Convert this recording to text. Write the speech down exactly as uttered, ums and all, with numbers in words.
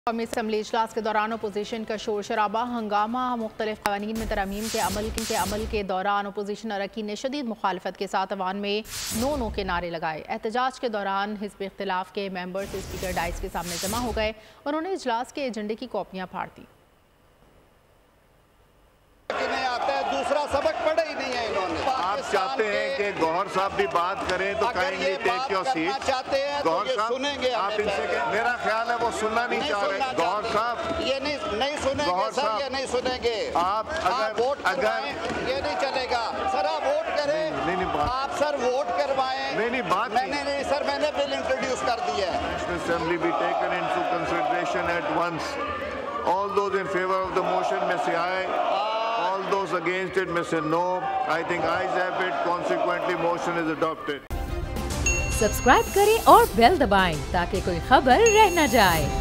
कौमी असम्बली इजलास के दौरान अपोजिशन का शोर शराबा हंगामा। मुख्तलिफ कवानीन में तरमीम के अमल के अमल के दौरान अपोजिशन अरकान ने शदीद मुखालफत के साथ अवान में नो नो के नारे लगाए। एहतजाज के दौरान हिज़्ब इख्तिलाफ के मेंबर्स स्पीकर डाइस के सामने जमा हो गए। उन्होंने इजलास के एजेंडे की कॉपियां फाड़ दी। दूसरा सबक पढ़ा ही नहीं है इन्होंने। आप चाहते हैं कि गौहर साहब भी बात करें तो काइंडली टेक योर सीट। चाहते हैं गौहर तो साहब सुनेंगे। आप इनसे, मेरा ख्याल है वो सुनना नहीं, नहीं चाह रहे। गौहर साहब ये नहीं नहीं सुनेंगे सर, ये नहीं सुनेंगे। आप अगर वोट अगर ये नहीं चलेगा सर, आप वोट करें। नहीं नहीं आप सर वोट करवाएं। नहीं नहीं बात मैंने नहीं सर, मैंने बिल इंट्रोड्यूस कर दिया है। National Assembly be taken into consideration at once. All those in favour of the motion में से आए, all those against it may say no. I think ayes have it. Consequently, motion is adopted. Subscribe करें और bell दबाएं ताकि कोई खबर रह न जाए।